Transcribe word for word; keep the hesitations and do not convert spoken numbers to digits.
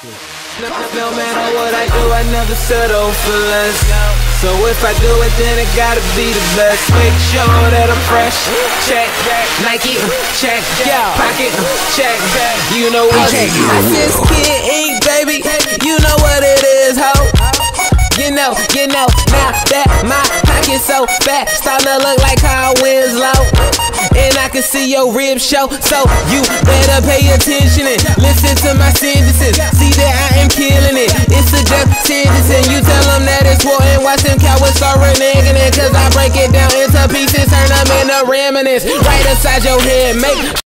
No, no matter what I do, I never settle for less. So if I do it, then it gotta be the best. Make sure that I'm fresh. Check, Nike, check, pocket, check. You know what? I said Kid Ink, baby. You know what it is, ho. You know, you know, now that my pocket's so fat, starting to look like Carl Winslow. And I can see your ribs show, so you better pay attention and listen to my sentences. See that I am killing it, it's a death sentence. And you tell them that it's war and watch them cowards start reneging it. Cause I break it down into pieces, turn them into remnants right inside your head, make